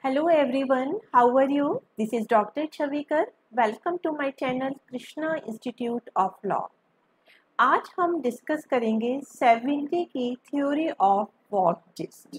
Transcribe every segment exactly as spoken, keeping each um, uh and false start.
Hello everyone, how are you? This is Doctor Chavikar. Welcome to my channel Krishna Institute of Law. आज हम discuss करेंगे सेविग्नी की theory of wolf-gist.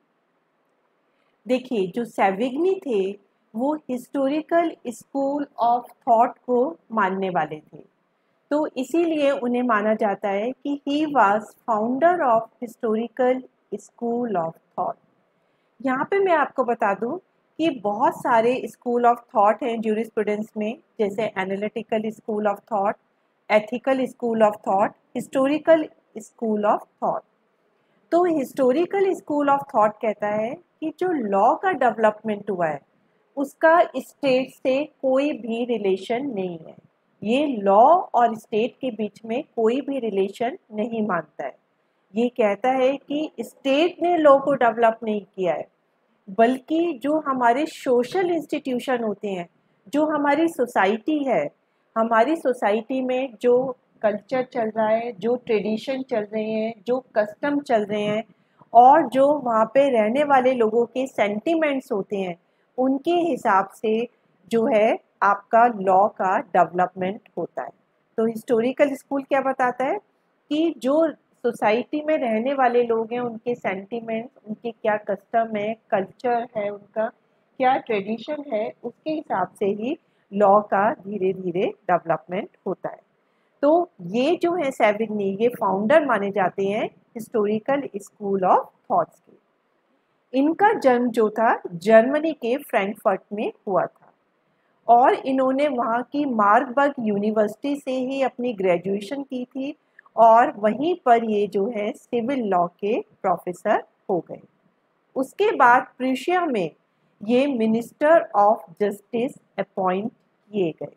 देखिए, जो Savigny थे वो हिस्टोरिकल स्कूल ऑफ थॉट को मानने वाले थे, तो इसीलिए उन्हें माना जाता है कि he was founder of historical school of thought. यहाँ पे मैं आपको बता दूँ कि बहुत सारे स्कूल ऑफ थॉट हैं ज्यूरिस्प्रूडेंस में, जैसे analytical school of thought, ethical school of thought, historical school of thought. तो हिस्टोरिकल स्कूल ऑफ थॉट कहता है कि जो लॉ का डेवलपमेंट हुआ है उसका स्टेट से कोई भी रिलेशन नहीं है। ये लॉ और स्टेट के बीच में कोई भी रिलेशन नहीं मानता है। ये कहता है कि स्टेट ने लॉ को डेवलप नहीं किया है, बल्कि जो हमारे सोशल इंस्टीट्यूशन होते हैं, जो हमारी सोसाइटी है, हमारी सोसाइटी में जो कल्चर चल रहा है, जो ट्रेडिशन चल रहे हैं, जो कस्टम चल रहे हैं और जो वहाँ पे रहने वाले लोगों के सेंटिमेंट्स होते हैं, उनके हिसाब से जो है आपका लॉ का डेवलपमेंट होता है। तो हिस्टोरिकल स्कूल क्या बताता है कि जो सोसाइटी में रहने वाले लोग हैं, उनके सेंटिमेंट्स, उनके क्या कस्टम है, कल्चर है, उनका क्या ट्रेडिशन है, उसके हिसाब से ही लॉ का धीरे धीरे डेवलपमेंट होता है। तो ये जो है सेविग्नी, ये फाउंडर माने जाते हैं हिस्टोरिकल स्कूल ऑफ थॉट्स के। इनका जन्म जो था जर्मनी के फ्रैंकफर्ट में हुआ था और इन्होंने वहाँ की मार्बर्ग यूनिवर्सिटी से ही अपनी ग्रेजुएशन की थी और वहीं पर ये जो है सिविल लॉ के प्रोफेसर हो गए। उसके बाद प्रूशिया में ये मिनिस्टर ऑफ जस्टिस अपॉइंट किए गए।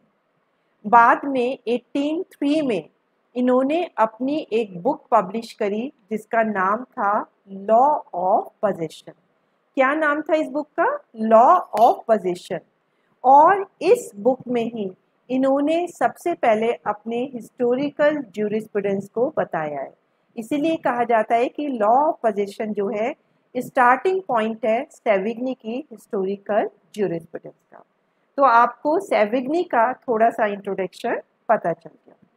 बाद में अठारह सौ तीन में इन्होंने अपनी एक बुक पब्लिश करी जिसका नाम था लॉ ऑफ पोजेशन। क्या नाम था इस बुक का? Law of possession. और इस बुक में ही इन्होंने सबसे पहले अपने हिस्टोरिकल ज्यूरिस्प्रूडेंस को बताया है। इसीलिए कहा जाता है कि लॉ ऑफ पोजेशन जो है स्टार्टिंग पॉइंट है सेविग्नी की हिस्टोरिकल ज्यूरिस्प्रूडेंस का। तो आपको सेविग्नी का थोड़ा सा इंट्रोडक्शन पता चल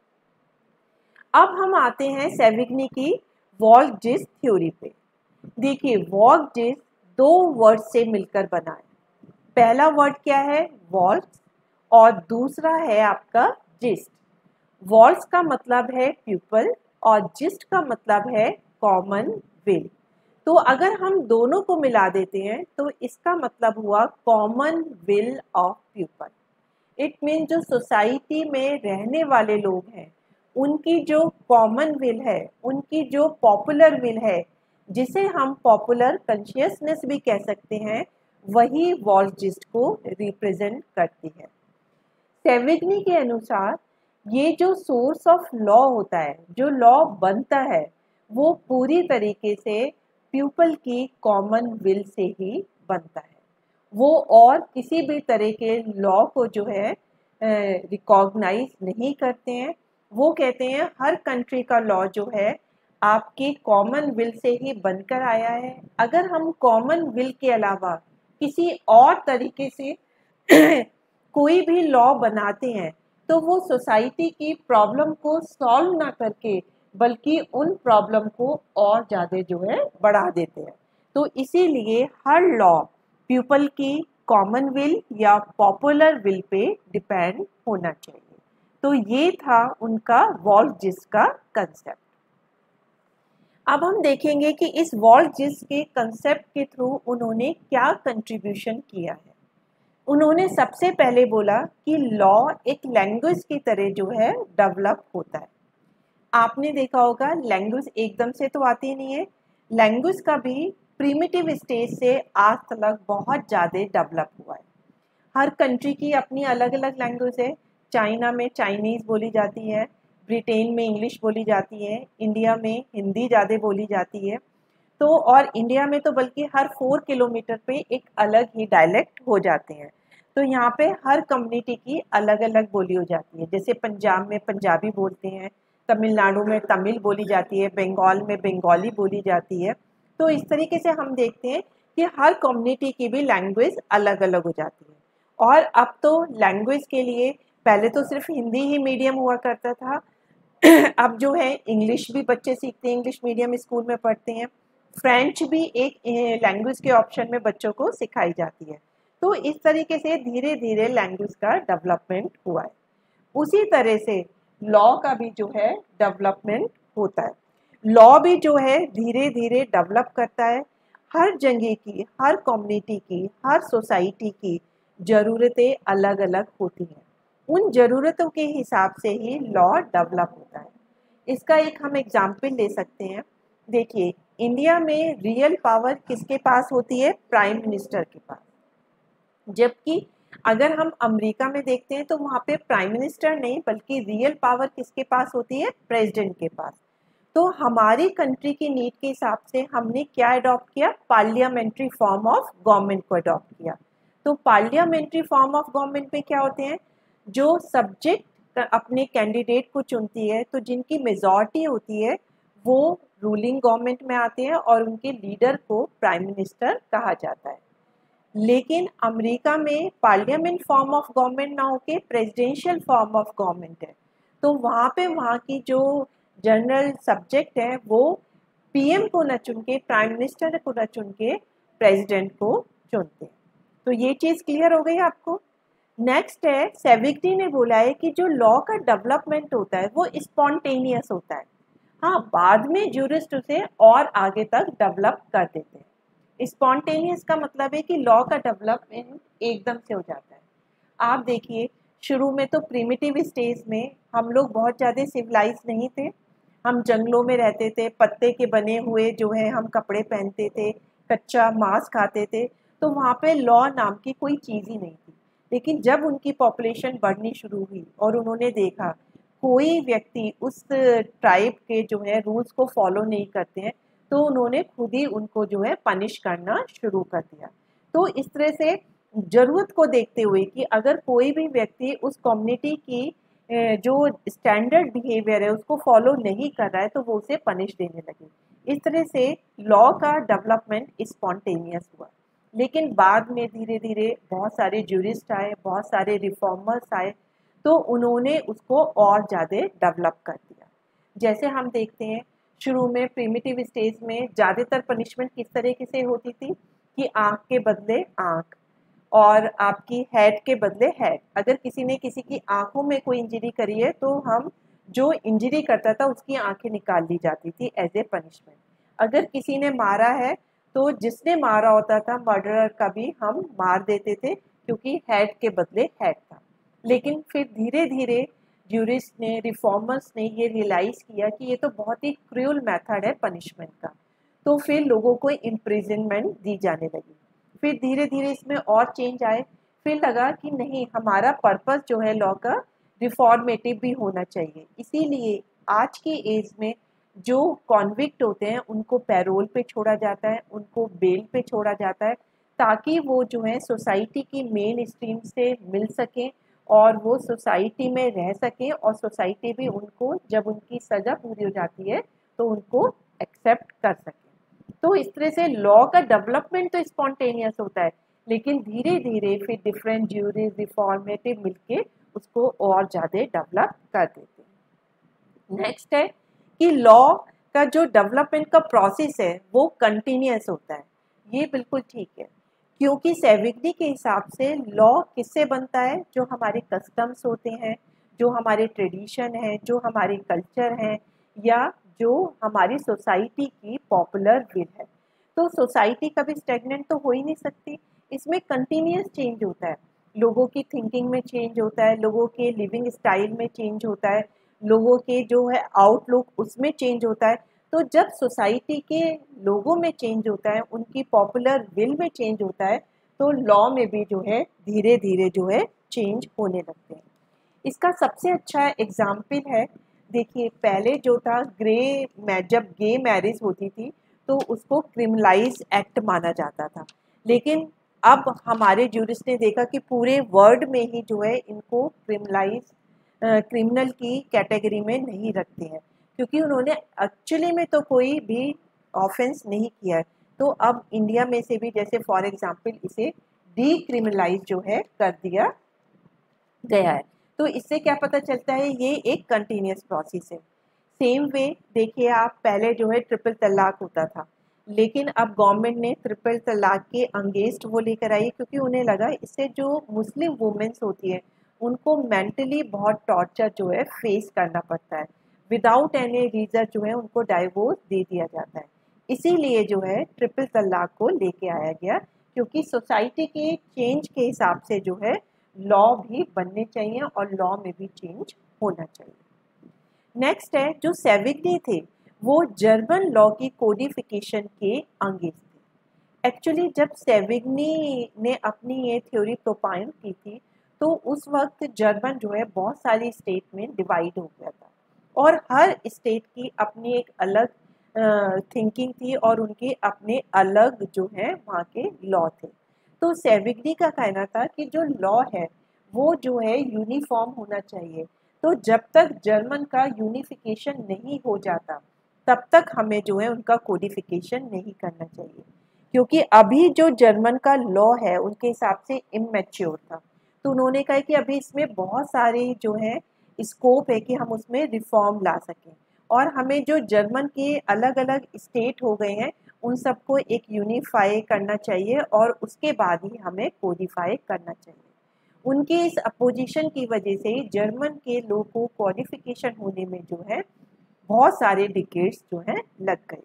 गया। अब हम आते हैं सेविग्नी की वॉल्फ-जिस्ट थ्योरी पे। देखिए, वॉल्फ-जिस्ट दो वर्ड से मिलकर बना है। पहला वर्ड क्या है? वॉल्फ, और दूसरा है आपका जिस्ट। वॉल्फ का मतलब है प्यूपल और जिस्ट का मतलब है कॉमन विल। तो अगर हम दोनों को मिला देते हैं तो इसका मतलब हुआ common will of people. It mean जो सोसाइटी में रहने वाले लोग हैं उनकी जो कॉमन विल है, उनकी जो पॉपुलर विल है, जिसे हम पॉपुलर कॉन्शियसनेस भी कह सकते हैं, वही वॉल्फ-जिस्ट को रिप्रेजेंट करती है। सेविग्नी के अनुसार ये जो सोर्स ऑफ लॉ होता है, जो लॉ बनता है, वो पूरी तरीके से पीपल की कॉमन विल से ही बनता है। वो और किसी भी तरह के लॉ को जो है रिकॉग्नाइज नहीं करते हैं। वो कहते हैं हर कंट्री का लॉ जो है आपकी कॉमन विल से ही बनकर आया है। अगर हम कॉमन विल के अलावा किसी और तरीके से कोई भी लॉ बनाते हैं तो वो सोसाइटी की प्रॉब्लम को सॉल्व ना करके बल्कि उन प्रॉब्लम को और ज़्यादा जो है बढ़ा देते हैं। तो इसीलिए हर लॉ पीपल की कॉमन विल या पॉपुलर विल पे डिपेंड होना चाहिए। तो ये था उनका वॉल्फ-जिस्ट का कंसेप्ट। अब हम देखेंगे कि इस वॉल्फ-जिस्ट के कंसेप्ट के थ्रू उन्होंने क्या कंट्रीब्यूशन किया है। उन्होंने सबसे पहले बोला कि लॉ एक लैंग्वेज की तरह जो है डेवलप होता है। आपने देखा होगा लैंग्वेज एकदम से तो आती नहीं है। लैंग्वेज का भी प्रिमिटिव स्टेज से आज तक बहुत ज़्यादा डेवलप हुआ है। हर कंट्री की अपनी अलग अलग लैंग्वेज है। चाइना में चाइनीज़ बोली जाती है, ब्रिटेन में इंग्लिश बोली जाती है, इंडिया में हिंदी ज़्यादा बोली जाती है। तो और इंडिया में तो बल्कि हर फोर किलोमीटर पे एक अलग ही डायलेक्ट हो जाते हैं। तो यहाँ पे हर कम्युनिटी की अलग अलग बोली हो जाती है। जैसे पंजाब में पंजाबी बोलते हैं, तमिलनाडु में तमिल बोली जाती है, बंगाल में बंगाली बोली जाती है। तो इस तरीके से हम देखते हैं कि हर कम्युनिटी की भी लैंग्वेज अलग अलग हो जाती है। और अब तो लैंग्वेज के लिए पहले तो सिर्फ हिंदी ही मीडियम हुआ करता था, अब जो है इंग्लिश भी बच्चे सीखते हैं, इंग्लिश मीडियम स्कूल में पढ़ते हैं, फ्रेंच भी एक लैंग्वेज के ऑप्शन में बच्चों को सिखाई जाती है। तो इस तरीके से धीरे धीरे लैंग्वेज का डेवलपमेंट हुआ है। उसी तरह से लॉ का भी जो है डेवलपमेंट होता है। लॉ भी जो है धीरे धीरे डेवलप करता है। हर जगह की, हर कम्युनिटी की, हर सोसाइटी की ज़रूरतें अलग अलग होती हैं। उन ज़रूरतों के हिसाब से ही लॉ डेवलप होता है। इसका एक हम एग्जाम्पल ले सकते हैं। देखिए, इंडिया में रियल पावर किसके पास होती है? प्राइम मिनिस्टर के पास। जबकि अगर हम अमेरिका में देखते हैं तो वहाँ पे प्राइम मिनिस्टर नहीं बल्कि रियल पावर किसके पास होती है? प्रेसिडेंट के पास। तो हमारी कंट्री की नीड के हिसाब से हमने क्या अडॉप्ट किया? पार्लियामेंट्री फॉर्म ऑफ गवर्नमेंट को अडॉप्ट किया। तो पार्लियामेंट्री फॉर्म ऑफ गवर्नमेंट में क्या होते हैं? जो सब्जेक्ट अपने कैंडिडेट को चुनती है, तो जिनकी मेजॉरिटी होती है वो रूलिंग गवर्नमेंट में आते हैं और उनके लीडर को प्राइम मिनिस्टर कहा जाता है। लेकिन अमेरिका में पार्लियामेंट फॉर्म ऑफ गवर्नमेंट ना होके प्रेसिडेंशियल फॉर्म ऑफ गवर्नमेंट है। तो वहाँ पे वहाँ की जो जनरल सब्जेक्ट है वो पीएम को न चुन के, प्राइम मिनिस्टर को न चुन के प्रेसिडेंट को चुनते हैं। तो ये चीज़ क्लियर हो गई आपको। नेक्स्ट है, सेविग्टी ने बोला है कि जो लॉ का डेवलपमेंट होता है वो स्पॉन्टेनियस होता है। हाँ, बाद में जूरिस्ट उसे और आगे तक डेवलप कर देते हैं। स्पॉन्टेनियस का मतलब है कि लॉ का डेवलपमेंट एकदम से हो जाता है। आप देखिए, शुरू में तो प्रिमिटिव स्टेज में हम लोग बहुत ज़्यादा सिविलाइज नहीं थे। हम जंगलों में रहते थे, पत्ते के बने हुए जो है हम कपड़े पहनते थे, कच्चा मांस खाते थे। तो वहाँ पे लॉ नाम की कोई चीज़ ही नहीं थी। लेकिन जब उनकी पॉपुलेशन बढ़नी शुरू हुई और उन्होंने देखा कोई व्यक्ति उस ट्राइब के जो है रूल्स को फॉलो नहीं करते हैं, तो उन्होंने खुद ही उनको जो है पनिश करना शुरू कर दिया। तो इस तरह से ज़रूरत को देखते हुए कि अगर कोई भी व्यक्ति उस कम्युनिटी की जो स्टैंडर्ड बिहेवियर है उसको फॉलो नहीं कर रहा है तो वो उसे पनिश देने लगे। इस तरह से लॉ का डेवलपमेंट स्पॉन्टेनियस हुआ। लेकिन बाद में धीरे धीरे बहुत सारे जूरिस्ट आए, बहुत सारे रिफॉर्मर्स आए, तो उन्होंने उसको और ज़्यादा डेवलप कर दिया। जैसे हम देखते हैं, शुरू में प्रिमिटिव स्टेज में ज़्यादातर पनिशमेंट किस तरीके से होती थी कि आँख के बदले आँख और आपकी हेड के बदले हेड। अगर किसी ने किसी की आँखों में कोई इंजरी करी है तो हम जो इंजरी करता था उसकी आँखें निकाल ली जाती थी एज ए पनिशमेंट। अगर किसी ने मारा है तो जिसने मारा होता था मर्डरर का भी हम मार देते थे क्योंकि हेड के बदले हेड था। लेकिन फिर धीरे धीरे जूरिस्ट ने, रिफॉर्मर्स ने ये रियलाइज़ किया कि ये तो बहुत ही क्रूअल मेथड है पनिशमेंट का। तो फिर लोगों को इम्प्रिजनमेंट दी जाने लगी। फिर धीरे धीरे इसमें और चेंज आए। फिर लगा कि नहीं, हमारा पर्पस जो है लॉ का रिफॉर्मेटिव भी होना चाहिए। इसीलिए आज की एज में जो कॉन्विक्ट होते हैं उनको पैरोल पे छोड़ा जाता है, उनको बेल पे छोड़ा जाता है, ताकि वो जो है सोसाइटी की मेन स्ट्रीम से मिल सकें और वो सोसाइटी में रह सकें और सोसाइटी भी उनको, जब उनकी सज़ा पूरी हो जाती है तो उनको एक्सेप्ट कर सके। तो इस तरह से लॉ का डेवलपमेंट तो स्पॉन्टेनियस होता है, लेकिन धीरे धीरे फिर डिफरेंट ज्यूरीज, रिफॉर्मेटिव मिलके उसको और ज़्यादा डेवलप कर देते हैं। नेक्स्ट है कि लॉ का जो डेवलपमेंट का प्रोसेस है वो कंटिन्यूस होता है। ये बिल्कुल ठीक है, क्योंकि सेविग्टी के हिसाब से लॉ किससे बनता है? जो हमारे कस्टम्स होते हैं, जो हमारे ट्रेडिशन है, जो हमारे कल्चर हैं, या जो हमारी सोसाइटी की पॉपुलर विल है। तो सोसाइटी कभी स्टेगनेंट तो हो ही नहीं सकती, इसमें कंटिन्यूस चेंज होता है। लोगों की थिंकिंग में चेंज होता है, लोगों के लिविंग स्टाइल में चेंज होता है, लोगों के जो है आउटलुक उसमें चेंज होता है। तो जब सोसाइटी के लोगों में चेंज होता है, उनकी पॉपुलर विल में चेंज होता है, तो लॉ में भी जो है धीरे धीरे जो है चेंज होने लगते हैं। इसका सबसे अच्छा एग्जाम्पल है, देखिए पहले जो था ग्रे, जब गे मैरिज होती थी तो उसको क्रिमिनलाइज एक्ट माना जाता था। लेकिन अब हमारे जूरिस्ट ने देखा कि पूरे वर्ल्ड में ही जो है इनको क्रिमिनलाइज क्रिमिनल की कैटेगरी में नहीं रखते हैं, क्योंकि उन्होंने एक्चुअली में तो कोई भी ऑफेंस नहीं किया है। तो अब इंडिया में से भी जैसे फॉर एग्जांपल इसे डीक्रिमिनलाइज जो है कर दिया गया है। तो इससे क्या पता चलता है, ये एक कंटिन्यूस प्रोसेस है। सेम वे देखिए आप, पहले जो है ट्रिपल तलाक होता था, लेकिन अब गवर्नमेंट ने ट्रिपल तलाक के अगेंस्ट वो लेकर आई, क्योंकि उन्हें लगा इससे जो मुस्लिम वुमेन्स होती है उनको मेंटली बहुत टॉर्चर जो है फेस करना पड़ता है। विदाउट एनी रीज़न जो है उनको डाइवोर्स दे दिया जाता है। इसीलिए जो है ट्रिपल तलाक को लेके आया गया, क्योंकि सोसाइटी के चेंज के हिसाब से जो है लॉ भी बनने चाहिए और लॉ में भी चेंज होना चाहिए। नेक्स्ट है, जो सेविग्नी थे वो जर्मन लॉ की कोडिफिकेशन के अगेंस्ट थे। एक्चुअली जब सेविग्नी ने अपनी ये थ्योरी प्रोपाउंड की थी तो उस वक्त जर्मन जो है बहुत सारी स्टेट में डिवाइड हो गया था और हर स्टेट की अपनी एक अलग थिंकिंग थी और उनके अपने अलग जो है वहाँ के लॉ थे। तो सेविग्नी का कहना था कि जो लॉ है वो जो है यूनिफॉर्म होना चाहिए। तो जब तक जर्मन का यूनिफिकेशन नहीं हो जाता तब तक हमें जो है उनका कोडिफिकेशन नहीं करना चाहिए, क्योंकि अभी जो जर्मन का लॉ है उनके हिसाब से इमैच्योर था। तो उन्होंने कहा कि अभी इसमें बहुत सारे जो है स्कोप है कि हम उसमें रिफॉर्म ला सकें और हमें जो जर्मन के अलग अलग स्टेट हो गए हैं उन सबको एक यूनिफाई करना चाहिए और उसके बाद ही हमें कोडिफाई करना चाहिए। उनके इस अपोजिशन की वजह से जर्मन के लोगों को क्वालिफिकेशन होने में जो है बहुत सारे डिकेड्स जो है लग गए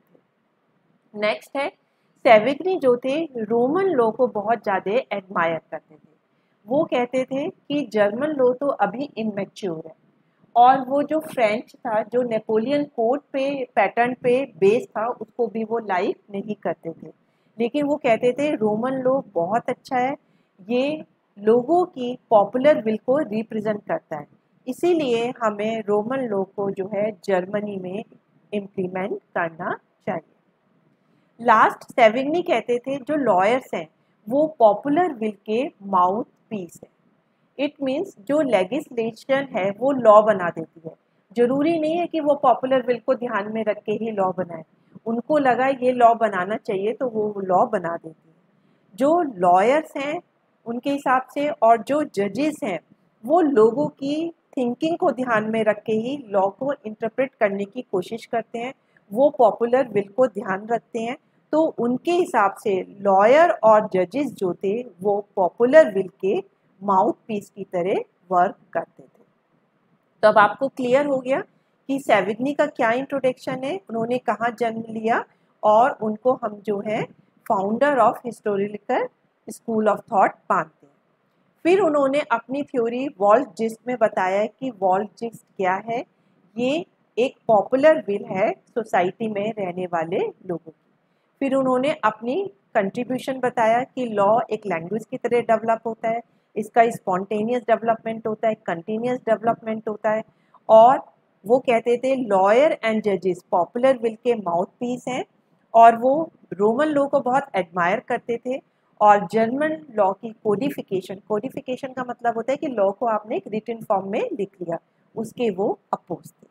थे। नेक्स्ट है, सेविग्नी जो थे रोमन लॉ को बहुत ज़्यादा एडमायर करते थे। वो कहते थे कि जर्मन लॉ तो अभी इमैच्योर है और वो जो फ्रेंच था, जो नेपोलियन कोड पे पैटर्न पे बेस था, उसको भी वो लाइक नहीं करते थे। लेकिन वो कहते थे रोमन लॉ बहुत अच्छा है, ये लोगों की पॉपुलर विल को रिप्रेजेंट करता है, इसीलिए हमें रोमन लॉ को जो है जर्मनी में इम्प्लीमेंट करना चाहिए। लास्ट, सेविग्नी कहते थे जो लॉयर्स हैं वो पॉपुलर विल के माउथ पीस है। इट मीन्स जो लेजिस्लेशन है वो लॉ बना देती है। जरूरी नहीं है कि वो पॉपुलर विल को ध्यान में रख के ही लॉ बनाए, उनको लगा ये लॉ बनाना चाहिए तो वो लॉ बना देती है। जो लॉयर्स हैं उनके हिसाब से और जो जजेस हैं वो लोगों की थिंकिंग को ध्यान में रख के ही लॉ को इंटरप्रेट करने की कोशिश करते हैं, वो पॉपुलर विल को ध्यान रखते हैं। तो उनके हिसाब से लॉयर और जजेस जो थे वो पॉपुलर विल के माउथ पीस की तरह वर्क करते थे। तो अब आपको क्लियर हो गया कि सेविग्नी का क्या इंट्रोडक्शन है, उन्होंने कहाँ जन्म लिया और उनको हम जो है founder of historical school of thought मानते हैं। फिर उन्होंने अपनी थ्योरी वॉल्टजिस्ट में बताया कि वॉल्टजिस्ट क्या है, ये एक पॉपुलर विल है सोसाइटी में रहने वाले लोगों की। फिर उन्होंने अपनी कंट्रीब्यूशन बताया कि लॉ एक लैंग्वेज की तरह डेवलप होता है, इसका स्पॉन्टेनियस डेवलपमेंट होता है, कंटिन्यूस डेवलपमेंट होता है। और वो कहते थे लॉयर एंड जजेस पॉपुलर विल के माउथ पीस हैं और वो रोमन लॉ को बहुत एडमायर करते थे और जर्मन लॉ की कोडिफिकेशन, कोडिफिकेशन का मतलब होता है कि लॉ को आपने एक रिटन फॉर्म में लिख लिया, उसके वो अपोज थे।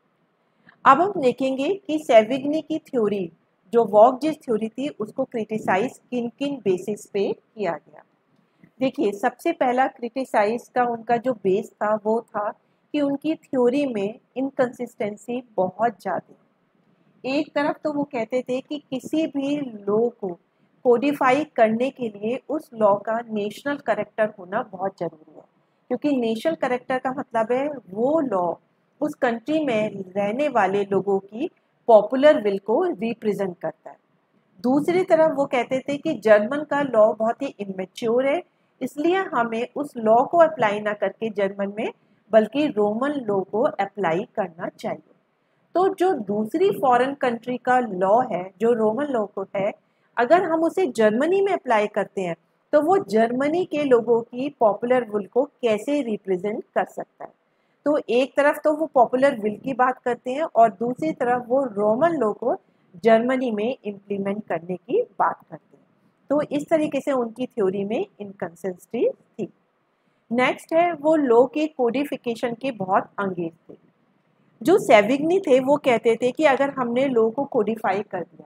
अब हम देखेंगे कि सेविग्नी की थ्योरी जो वॉल्टजिस्ट थ्योरी थी उसको क्रिटिसाइज किन किन बेसिस पे किया गया। देखिए, सबसे पहला क्रिटिसाइज का उनका जो बेस था वो था कि उनकी थ्योरी में इनकंसिस्टेंसी बहुत ज़्यादा। एक तरफ तो वो कहते थे कि किसी भी लॉ को कोडिफाई करने के लिए उस लॉ का नेशनल कैरेक्टर होना बहुत ज़रूरी है, क्योंकि नेशनल कैरेक्टर का मतलब है वो लॉ उस कंट्री में रहने वाले लोगों की पॉपुलर विल को रिप्रेजेंट करता है। दूसरी तरफ वो कहते थे कि जर्मन का लॉ बहुत ही इमेच्योर है, इसलिए हमें उस लॉ को अप्लाई ना करके जर्मन में बल्कि रोमन लॉ को अप्लाई करना चाहिए। तो जो दूसरी फॉरेन कंट्री का लॉ है जो रोमन लॉ को है, अगर हम उसे जर्मनी में अप्लाई करते हैं तो वो जर्मनी के लोगों की पॉपुलर विल को कैसे रिप्रेजेंट कर सकता है। तो एक तरफ तो वो पॉपुलर विल की बात करते हैं और दूसरी तरफ वो रोमन लॉ को जर्मनी में इम्प्लीमेंट करने की बात करते हैं। तो इस तरीके से उनकी थ्योरी में इनकंसिस्टेंसी थी। नेक्स्ट है, वो लॉ के कोडिफिकेशन के बहुत अगेंस्ट थे। जो सेविग्नी थे वो कहते थे कि अगर हमने लॉ को कोडिफाई कर दिया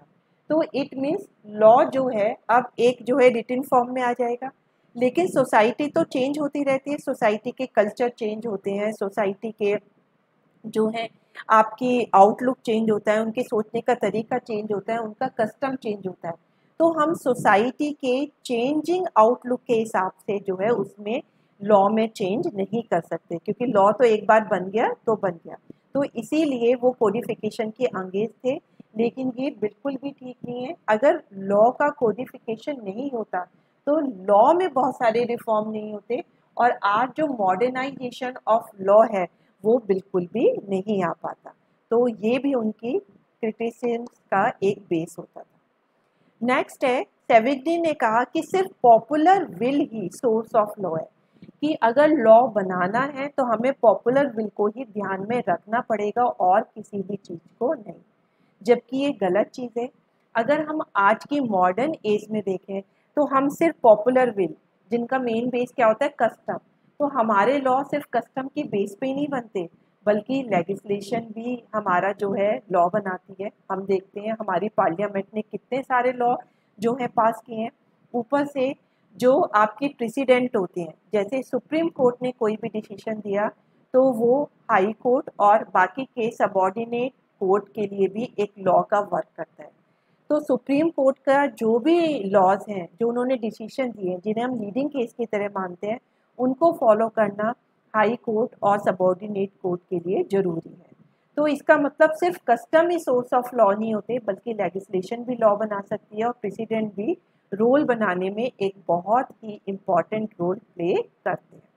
तो इट मीन्स लॉ जो है अब एक जो है रिटन फॉर्म में आ जाएगा। लेकिन सोसाइटी तो चेंज होती रहती है, सोसाइटी के कल्चर चेंज होते हैं, सोसाइटी के जो है आपकी आउटलुक चेंज होता है, उनके सोचने का तरीका चेंज होता है, उनका कस्टम चेंज होता है। तो हम सोसाइटी के चेंजिंग आउटलुक के हिसाब से जो है उसमें लॉ में चेंज नहीं कर सकते, क्योंकि लॉ तो एक बार बन गया तो बन गया। तो इसीलिए वो कोडिफिकेशन के अंगेज थे। लेकिन ये बिल्कुल भी ठीक नहीं है। अगर लॉ का कोडिफिकेशन नहीं होता तो लॉ में बहुत सारे रिफॉर्म नहीं होते, और आज जो मॉडर्नाइजेशन ऑफ लॉ है वो बिल्कुल भी नहीं आ पाता। तो ये भी उनकी क्रिटिसिज्म का एक बेस होता था। नेक्स्ट है, सेविग्नी ने कहा कि सिर्फ पॉपुलर विल ही सोर्स ऑफ लॉ है, कि अगर लॉ बनाना है तो हमें पॉपुलर विल को ही ध्यान में रखना पड़ेगा और किसी भी चीज़ को नहीं, जबकि ये गलत चीज़ है। अगर हम आज की मॉडर्न एज में देखें तो हम सिर्फ पॉपुलर विल, जिनका मेन बेस क्या होता है कस्टम, तो हमारे लॉ सिर्फ कस्टम की बेस पे ही नहीं बनते, बल्कि लेजिस्लेशन भी हमारा जो है लॉ बनाती है। हम देखते हैं हमारी पार्लियामेंट ने कितने सारे लॉ जो है पास किए हैं। ऊपर से जो आपके प्रेसिडेंट होते हैं, जैसे सुप्रीम कोर्ट ने कोई भी डिसीजन दिया तो वो हाई कोर्ट और बाकी के सबॉर्डिनेट कोर्ट के लिए भी एक लॉ का वर्क करता है। तो सुप्रीम कोर्ट का जो भी लॉज हैं, जो उन्होंने डिसीजन दिए, जिन्हें हम लीडिंग केस की तरह मानते हैं, उनको फॉलो करना हाई कोर्ट और सबॉर्डिनेट कोर्ट के लिए ज़रूरी है। तो इसका मतलब सिर्फ कस्टम ही सोर्स ऑफ लॉ नहीं होते, बल्कि लेजिस्लेशन भी लॉ बना सकती है और प्रेसिडेंट भी रोल बनाने में एक बहुत ही इम्पॉर्टेंट रोल प्ले करते हैं।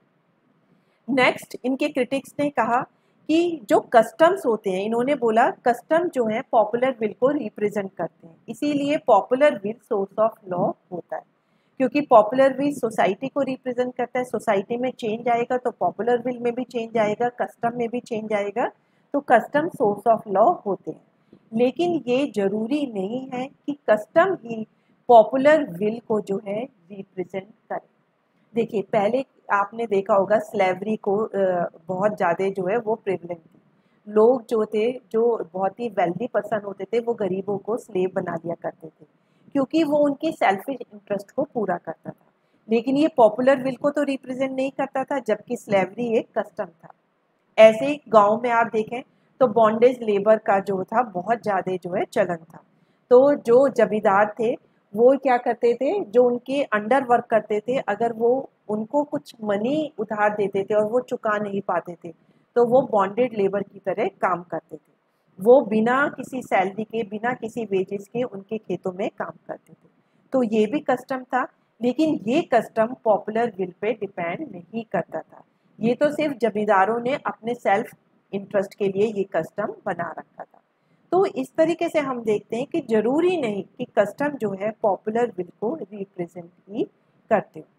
नेक्स्ट, इनके क्रिटिक्स ने कहा कि जो कस्टम्स होते हैं, इन्होंने बोला कस्टम जो है पॉपुलर विल को रिप्रेजेंट करते हैं, इसीलिए popular will source of law होता है, क्योंकि पॉपुलर विल सोसाइटी को रिप्रेजेंट करता है। सोसाइटी में चेंज आएगा तो पॉपुलर विल में भी चेंज आएगा, कस्टम में भी चेंज आएगा, तो कस्टम सोर्स ऑफ लॉ होते हैं। लेकिन ये जरूरी नहीं है कि कस्टम ही पॉपुलर विल को जो है रिप्रेजेंट करे। देखिए, पहले आपने देखा होगा स्लेवरी को बहुत ज़्यादा जो है वो प्रेवलेंट थी। लोग जो थे, जो बहुत ही वेल्दी पर्सन होते थे, वो गरीबों को स्लेव बना दिया करते थे, क्योंकि वो उनकी सेल्फिश इंटरेस्ट को पूरा करता था। लेकिन ये पॉपुलर विल को तो रिप्रेजेंट नहीं करता था, जबकि स्लेवरी एक कस्टम था। ऐसे ही गाँव में आप देखें तो बॉन्डेज लेबर का जो था बहुत ज़्यादा जो है चलन था। तो जो जमींदार थे वो क्या करते थे, जो उनके अंडर वर्क करते थे, अगर वो उनको कुछ मनी उधार देते थे और वो चुका नहीं पाते थे, तो वो बॉन्डेड लेबर की तरह काम करते थे। वो बिना किसी सैलरी के, बिना किसी वेजेस के उनके खेतों में काम करते थे। तो ये भी कस्टम था, लेकिन ये कस्टम पॉपुलर विल पे डिपेंड नहीं करता था। ये तो सिर्फ जमींदारों ने अपने सेल्फ इंटरेस्ट के लिए ये कस्टम बना रखा था। तो इस तरीके से हम देखते हैं कि जरूरी नहीं कि कस्टम जो है पॉपुलर विल को रिप्रेजेंट ही करते हो।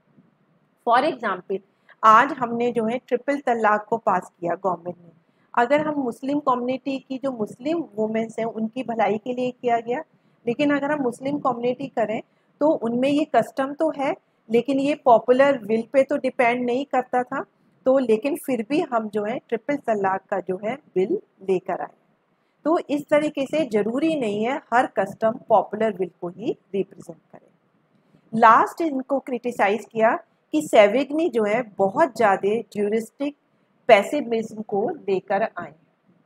फॉर एग्जाम्पल, आज हमने जो है ट्रिपल तलाक को पास किया गवर्नमेंट ने। अगर हम मुस्लिम कम्युनिटी की, जो मुस्लिम वुमेन्स हैं, उनकी भलाई के लिए किया गया, लेकिन अगर हम मुस्लिम कम्युनिटी करें तो उनमें ये कस्टम तो है, लेकिन ये पॉपुलर विल पे तो डिपेंड नहीं करता था। तो लेकिन फिर भी हम जो है ट्रिपल तलाक का जो है बिल लेकर आए। तो इस तरीके से जरूरी नहीं है हर कस्टम पॉपुलर विल को ही रिप्रेजेंट करे। लास्ट इनको क्रिटिसाइज किया कि सेविग्नी जो है बहुत ज़्यादा ज्यूरिस्टिक पेसिमिज्म को लेकर आए।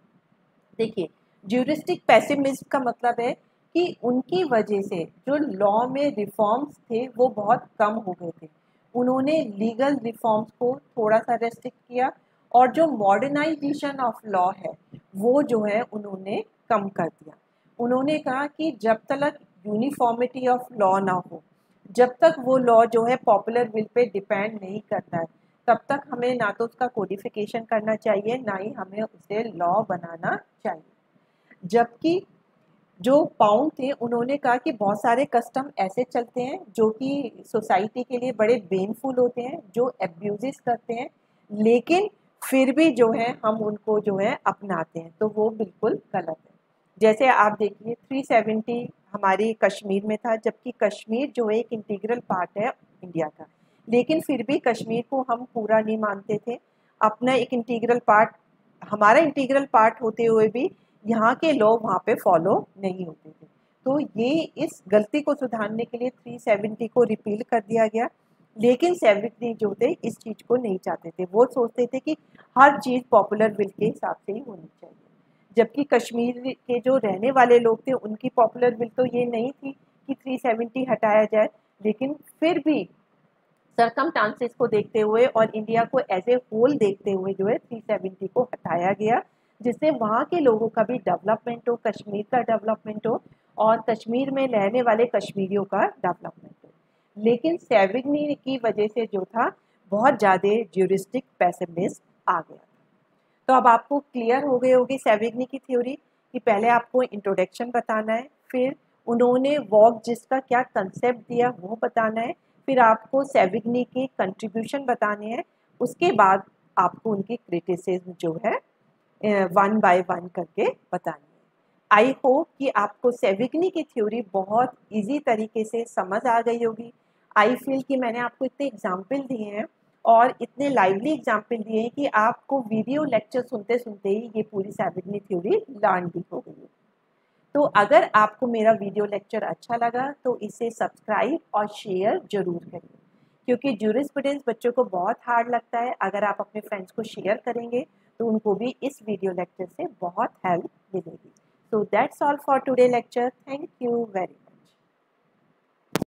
देखिए, ज्यूरिस्टिक पेसिमिज्म का मतलब है कि उनकी वजह से जो लॉ में रिफॉर्म्स थे वो बहुत कम हो गए थे। उन्होंने लीगल रिफॉर्म्स को थोड़ा सा रेस्ट्रिक्ट किया, और जो मॉडर्नाइजेशन ऑफ लॉ है वो जो है उन्होंने कम कर दिया। उन्होंने कहा कि जब तक यूनिफॉर्मिटी ऑफ लॉ ना हो, जब तक वो लॉ जो है पॉपुलर विल पे डिपेंड नहीं करता है, तब तक हमें ना तो उसका कोडिफिकेशन करना चाहिए, ना ही हमें उसे लॉ बनाना चाहिए। जबकि जो पाउंड थे, उन्होंने कहा कि बहुत सारे कस्टम ऐसे चलते हैं जो कि सोसाइटी के लिए बड़े बेनफुल होते हैं, जो एब्यूजेस करते हैं, लेकिन फिर भी जो है हम उनको जो है अपनाते हैं, तो वो बिल्कुल गलत है। जैसे आप देखिए तीन सौ सत्तर हमारी कश्मीर में था, जबकि कश्मीर जो है एक इंटीग्रल पार्ट है इंडिया का, लेकिन फिर भी कश्मीर को हम पूरा नहीं मानते थे। अपना एक इंटीग्रल पार्ट, हमारा इंटीग्रल पार्ट होते हुए भी यहाँ के लोग वहाँ पे फॉलो नहीं होते थे। तो ये इस गलती को सुधारने के लिए थ्री सेवेंटी को रिपील कर दिया गया। लेकिन सेविग्नी जो थे इस चीज़ को नहीं चाहते थे, वो सोचते थे कि हर चीज़ पॉपुलर विल के हिसाब से ही होनी चाहिए। जबकि कश्मीर के जो रहने वाले लोग थे उनकी पॉपुलर विल तो ये नहीं थी कि थ्री सेवेंटी हटाया जाए, लेकिन फिर भी सरकमस्टांसेस को देखते हुए और इंडिया को एज ए होल देखते हुए जो है थ्री सेवेंटी को हटाया गया, जिससे वहाँ के लोगों का भी डेवलपमेंट हो, कश्मीर का डेवलपमेंट हो और कश्मीर में रहने वाले कश्मीरियों का डेवलपमेंट हो। लेकिन सेविग्नी की वजह से जो था बहुत ज़्यादा ज्यूरिस्टिक पेसिमिस्ट आ गया। तो अब आपको क्लियर हो गई होगी सेविग्नी की थ्योरी कि पहले आपको इंट्रोडक्शन बताना है, फिर उन्होंने वॉक जिसका क्या कंसेप्ट दिया वो बताना है, फिर आपको सेविग्नी के कंट्रीब्यूशन बताने हैं, उसके बाद आपको उनकी क्रिटिसिज्म जो है वन बाय वन करके बतानी है। आई होप कि आपको सेविग्नी की थ्योरी बहुत इजी तरीके से समझ आ गई होगी। आई फील कि मैंने आपको इतने एग्जाम्पल दिए हैं और इतने लाइवली एग्जाम्पल दिए हैं कि आपको वीडियो लेक्चर सुनते सुनते ही ये पूरी सेविग्नी थ्योरी लर्न भी हो गई है। तो अगर आपको मेरा वीडियो लेक्चर अच्छा लगा तो इसे सब्सक्राइब और शेयर जरूर करिए, क्योंकि ज्यूरिस्प्रूडेंस बच्चों को बहुत हार्ड लगता है। अगर आप अपने फ्रेंड्स को शेयर करेंगे तो उनको भी इस वीडियो लेक्चर से बहुत हेल्प मिलेगी। So that's all for today lecture. Thank you very much.